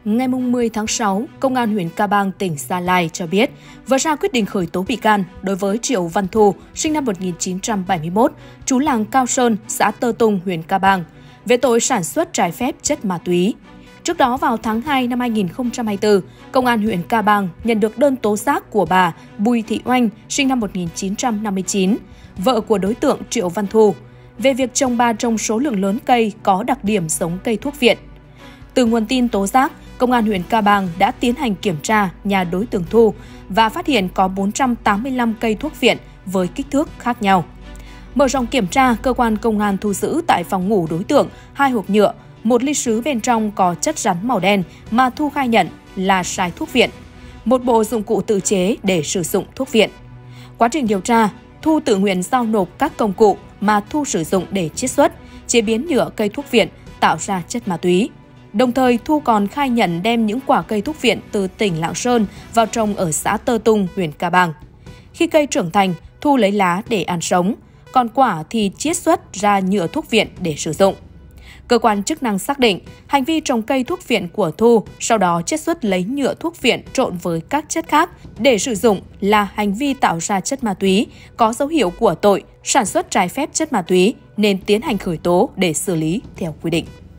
Ngày 10 tháng 6, Công an huyện Ca Bang, tỉnh Gia Lai cho biết vừa ra quyết định khởi tố bị can đối với Triệu Văn Thu, sinh năm 1971, trú làng Cao Sơn, xã Tơ Tung, huyện Ca Bang, về tội sản xuất trái phép chất ma túy. Trước đó, vào tháng 2 năm 2024, Công an huyện Ca Bang nhận được đơn tố giác của bà Bùi Thị Oanh, sinh năm 1959, vợ của đối tượng Triệu Văn Thu, về việc chồng bà trồng số lượng lớn cây có đặc điểm giống cây thuốc viện. Từ nguồn tin tố giác, Công an huyện Ca Bang đã tiến hành kiểm tra nhà đối tượng Thu và phát hiện có 485 cây thuốc viện với kích thước khác nhau. Mở rộng kiểm tra, cơ quan công an thu giữ tại phòng ngủ đối tượng 2 hộp nhựa, 1 ly sứ bên trong có chất rắn màu đen mà Thu khai nhận là sái thuốc viện, một bộ dụng cụ tự chế để sử dụng thuốc viện. Quá trình điều tra, Thu tự nguyện giao nộp các công cụ mà Thu sử dụng để chiết xuất, chế biến nhựa cây thuốc viện tạo ra chất ma túy. Đồng thời, Thu còn khai nhận đem những quả cây thuốc viện từ tỉnh Lạng Sơn vào trồng ở xã Tơ Tung, huyện Ca Bang. Khi cây trưởng thành, Thu lấy lá để ăn sống, còn quả thì chiết xuất ra nhựa thuốc viện để sử dụng. Cơ quan chức năng xác định hành vi trồng cây thuốc viện của Thu, sau đó chiết xuất lấy nhựa thuốc viện trộn với các chất khác để sử dụng là hành vi tạo ra chất ma túy, có dấu hiệu của tội sản xuất trái phép chất ma túy nên tiến hành khởi tố để xử lý theo quy định.